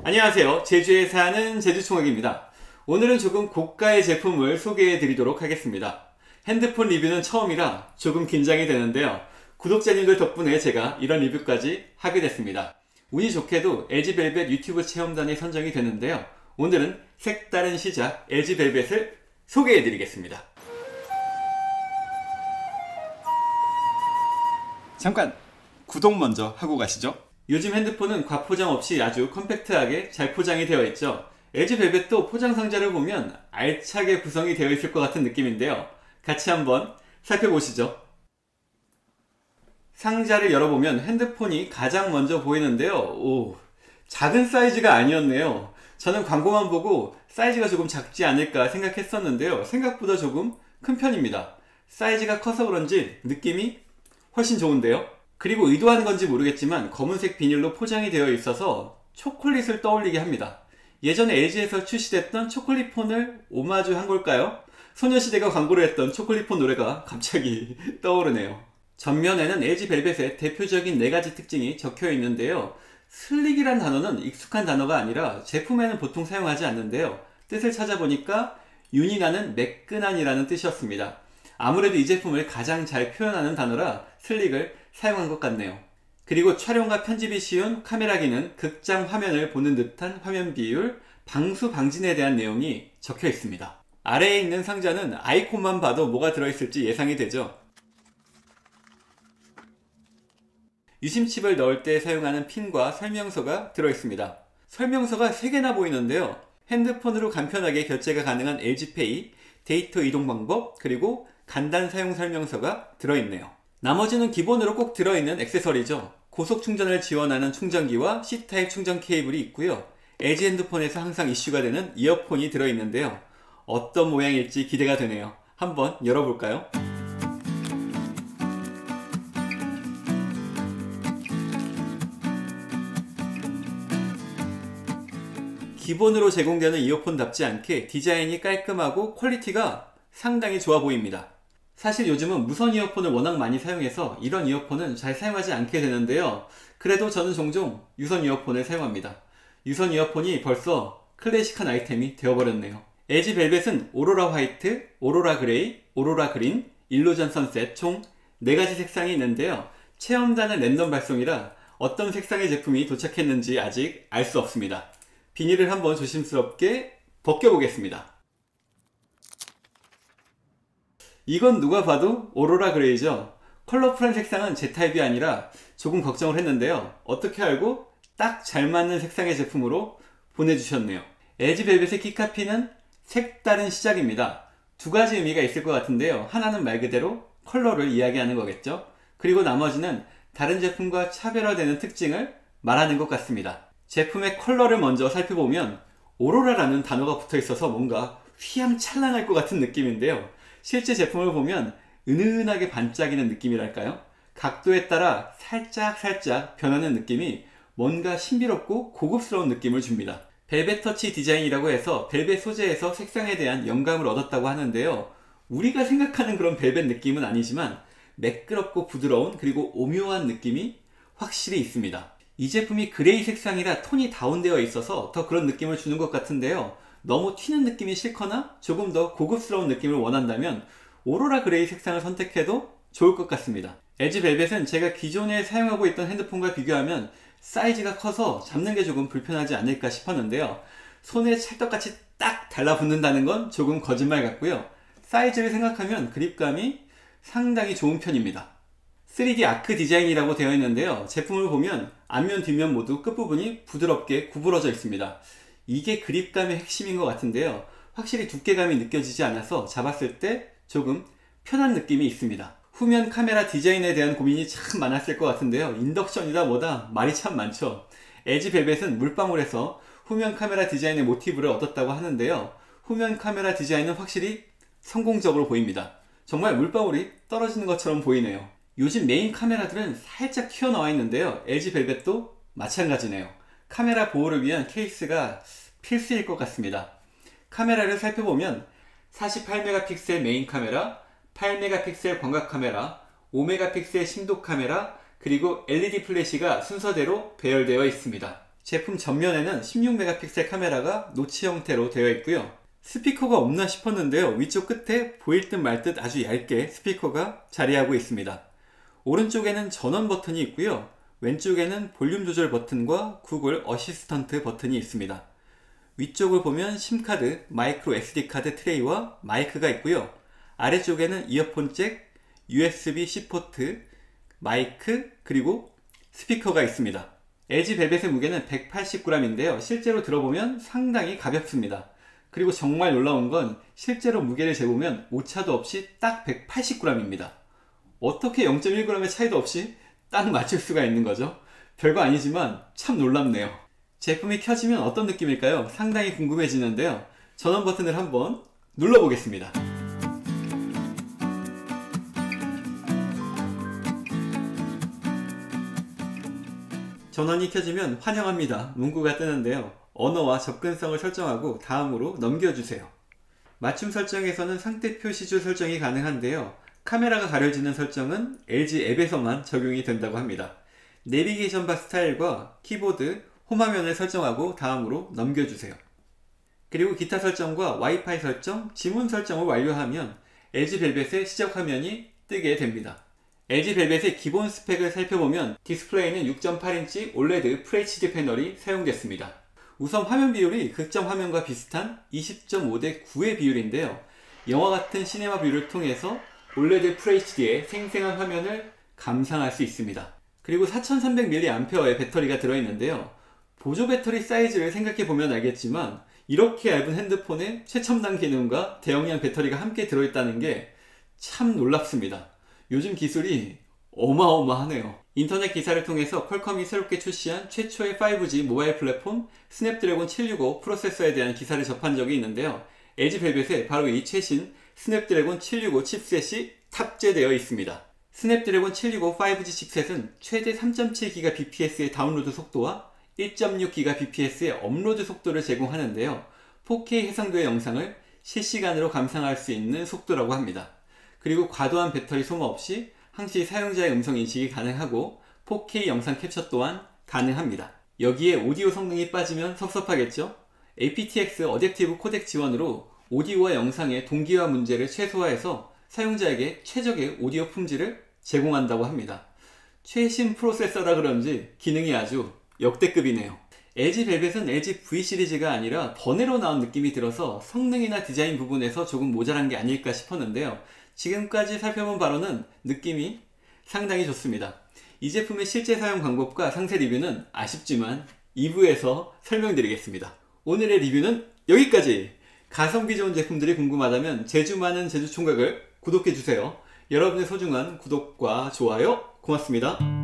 안녕하세요. 제주에 사는 제주총학입니다. 오늘은 조금 고가의 제품을 소개해 드리도록 하겠습니다. 핸드폰 리뷰는 처음이라 조금 긴장이 되는데요. 구독자님들 덕분에 제가 이런 리뷰까지 하게 됐습니다. 운이 좋게도 LG벨벳 유튜브 체험단이 선정이 되는데요. 오늘은 색다른 시작 LG벨벳을 소개해 드리겠습니다. 잠깐 구독 먼저 하고 가시죠. 요즘 핸드폰은 과포장 없이 아주 컴팩트하게 잘 포장이 되어 있죠. LG벨벳도 포장 상자를 보면 알차게 구성이 되어 있을 것 같은 느낌인데요. 같이 한번 살펴보시죠. 상자를 열어보면 핸드폰이 가장 먼저 보이는데요. 오, 작은 사이즈가 아니었네요. 저는 광고만 보고 사이즈가 조금 작지 않을까 생각했었는데요. 생각보다 조금 큰 편입니다. 사이즈가 커서 그런지 느낌이 훨씬 좋은데요. 그리고 의도한 건지 모르겠지만 검은색 비닐로 포장이 되어 있어서 초콜릿을 떠올리게 합니다. 예전에 LG에서 출시됐던 초콜릿폰을 오마주한 걸까요? 소녀시대가 광고를 했던 초콜릿폰 노래가 갑자기 떠오르네요. 전면에는 LG벨벳의 대표적인 4가지 특징이 적혀 있는데요. 슬릭이란 단어는 익숙한 단어가 아니라 제품에는 보통 사용하지 않는데요. 뜻을 찾아보니까 윤이 나는 매끈한이라는 뜻이었습니다. 아무래도 이 제품을 가장 잘 표현하는 단어라 슬릭을 사용한 것 같네요. 그리고 촬영과 편집이 쉬운 카메라 기능, 극장 화면을 보는 듯한 화면 비율, 방수 방진에 대한 내용이 적혀 있습니다. 아래에 있는 상자는 아이콘만 봐도 뭐가 들어있을지 예상이 되죠. 유심칩을 넣을 때 사용하는 핀과 설명서가 들어있습니다. 설명서가 3개나 보이는데요. 핸드폰으로 간편하게 결제가 가능한 LG페이, 데이터 이동 방법, 그리고 간단 사용 설명서가 들어있네요. 나머지는 기본으로 꼭 들어있는 액세서리죠. 고속 충전을 지원하는 충전기와 C타입 충전 케이블이 있고요. LG 핸드폰에서 항상 이슈가 되는 이어폰이 들어있는데요. 어떤 모양일지 기대가 되네요. 한번 열어볼까요? 기본으로 제공되는 이어폰답지 않게 디자인이 깔끔하고 퀄리티가 상당히 좋아 보입니다. 사실 요즘은 무선 이어폰을 워낙 많이 사용해서 이런 이어폰은 잘 사용하지 않게 되는데요. 그래도 저는 종종 유선 이어폰을 사용합니다. 유선 이어폰이 벌써 클래식한 아이템이 되어버렸네요. LG벨벳은 오로라 화이트, 오로라 그레이, 오로라 그린, 일루전 선셋 총 4가지 색상이 있는데요. 체험단은 랜덤 발송이라 어떤 색상의 제품이 도착했는지 아직 알 수 없습니다. 비닐을 한번 조심스럽게 벗겨보겠습니다. 이건 누가 봐도 오로라 그레이죠. 컬러풀한 색상은 제 타입이 아니라 조금 걱정을 했는데요. 어떻게 알고 딱 잘 맞는 색상의 제품으로 보내주셨네요. LG벨벳의 키카피는 색다른 시작입니다. 2가지 의미가 있을 것 같은데요. 하나는 말 그대로 컬러를 이야기하는 거겠죠. 그리고 나머지는 다른 제품과 차별화되는 특징을 말하는 것 같습니다. 제품의 컬러를 먼저 살펴보면 오로라라는 단어가 붙어 있어서 뭔가 휘황찬란할 것 같은 느낌인데요. 실제 제품을 보면 은은하게 반짝이는 느낌이랄까요? 각도에 따라 살짝 변하는 느낌이 뭔가 신비롭고 고급스러운 느낌을 줍니다. 벨벳 터치 디자인이라고 해서 벨벳 소재에서 색상에 대한 영감을 얻었다고 하는데요. 우리가 생각하는 그런 벨벳 느낌은 아니지만 매끄럽고 부드러운 그리고 오묘한 느낌이 확실히 있습니다. 이 제품이 그레이 색상이라 톤이 다운되어 있어서 더 그런 느낌을 주는 것 같은데요. 너무 튀는 느낌이 싫거나 조금 더 고급스러운 느낌을 원한다면 오로라 그레이 색상을 선택해도 좋을 것 같습니다. LG벨벳은 제가 기존에 사용하고 있던 핸드폰과 비교하면 사이즈가 커서 잡는 게 조금 불편하지 않을까 싶었는데요. 손에 찰떡같이 딱 달라붙는다는 건 조금 거짓말 같고요. 사이즈를 생각하면 그립감이 상당히 좋은 편입니다. 3D 아크 디자인이라고 되어 있는데요. 제품을 보면 앞면 뒷면 모두 끝부분이 부드럽게 구부러져 있습니다. 이게 그립감의 핵심인 것 같은데요. 확실히 두께감이 느껴지지 않아서 잡았을 때 조금 편한 느낌이 있습니다. 후면 카메라 디자인에 대한 고민이 참 많았을 것 같은데요. 인덕션이다 뭐다 말이 참 많죠. LG벨벳은 물방울에서 후면 카메라 디자인의 모티브를 얻었다고 하는데요. 후면 카메라 디자인은 확실히 성공적으로 보입니다. 정말 물방울이 떨어지는 것처럼 보이네요. 요즘 메인 카메라들은 살짝 튀어나와 있는데요. LG벨벳도 마찬가지네요. 카메라 보호를 위한 케이스가 필수일 것 같습니다. 카메라를 살펴보면 48메가픽셀 메인 카메라, 8메가픽셀 광각 카메라, 5메가픽셀 심도 카메라, 그리고 LED 플래시가 순서대로 배열되어 있습니다. 제품 전면에는 16메가픽셀 카메라가 노치 형태로 되어 있고요. 스피커가 없나 싶었는데요. 위쪽 끝에 보일 듯 말 듯 아주 얇게 스피커가 자리하고 있습니다. 오른쪽에는 전원 버튼이 있고요. 왼쪽에는 볼륨 조절 버튼과 구글 어시스턴트 버튼이 있습니다. 위쪽을 보면 심카드, 마이크로 SD카드 트레이와 마이크가 있고요. 아래쪽에는 이어폰 잭, USB-C 포트, 마이크, 그리고 스피커가 있습니다. LG 벨벳의 무게는 180g인데요. 실제로 들어보면 상당히 가볍습니다. 그리고 정말 놀라운 건 실제로 무게를 재보면 오차도 없이 딱 180g입니다. 어떻게 0.1g의 차이도 없이 딱 맞출 수가 있는 거죠? 별거 아니지만 참 놀랍네요. 제품이 켜지면 어떤 느낌일까요? 상당히 궁금해지는데요. 전원 버튼을 한번 눌러보겠습니다. 전원이 켜지면 환영합니다 문구가 뜨는데요. 언어와 접근성을 설정하고 다음으로 넘겨주세요. 맞춤 설정에서는 상태 표시줄 설정이 가능한데요. 카메라가 가려지는 설정은 LG 앱에서만 적용이 된다고 합니다. 내비게이션 바 스타일과 키보드, 홈화면을 설정하고 다음으로 넘겨주세요. 그리고 기타 설정과 와이파이 설정, 지문 설정을 완료하면 LG 벨벳의 시작 화면이 뜨게 됩니다. LG 벨벳의 기본 스펙을 살펴보면 디스플레이는 6.8인치 OLED FHD 패널이 사용됐습니다. 우선 화면 비율이 극점 화면과 비슷한 20.5대 9의 비율인데요. 영화 같은 시네마 뷰를 통해서 OLED FHD의 생생한 화면을 감상할 수 있습니다. 그리고 4300mAh의 배터리가 들어있는데요. 보조 배터리 사이즈를 생각해보면 알겠지만 이렇게 얇은 핸드폰에 최첨단 기능과 대용량 배터리가 함께 들어있다는 게 참 놀랍습니다. 요즘 기술이 어마어마하네요. 인터넷 기사를 통해서 퀄컴이 새롭게 출시한 최초의 5G 모바일 플랫폼 스냅드래곤 765 프로세서에 대한 기사를 접한 적이 있는데요. LG 벨벳에 바로 이 최신 스냅드래곤 765 칩셋이 탑재되어 있습니다. 스냅드래곤 765 5G 칩셋은 최대 3.7GBps의 다운로드 속도와 1.6GBps의 업로드 속도를 제공하는데요. 4K 해상도의 영상을 실시간으로 감상할 수 있는 속도라고 합니다. 그리고 과도한 배터리 소모 없이 항시 사용자의 음성 인식이 가능하고 4K 영상 캡처 또한 가능합니다. 여기에 오디오 성능이 빠지면 섭섭하겠죠? aptX 어댑티브 코덱 지원으로 오디오와 영상의 동기화 문제를 최소화해서 사용자에게 최적의 오디오 품질을 제공한다고 합니다. 최신 프로세서라 그런지 기능이 아주 역대급이네요. LG 벨벳은 LG V 시리즈가 아니라 번외로 나온 느낌이 들어서 성능이나 디자인 부분에서 조금 모자란 게 아닐까 싶었는데요. 지금까지 살펴본 바로는 느낌이 상당히 좋습니다. 이 제품의 실제 사용 방법과 상세 리뷰는 아쉽지만 2부에서 설명드리겠습니다. 오늘의 리뷰는 여기까지! 가성비 좋은 제품들이 궁금하다면 제주 많은 제주총각을 구독해주세요. 여러분의 소중한 구독과 좋아요 고맙습니다.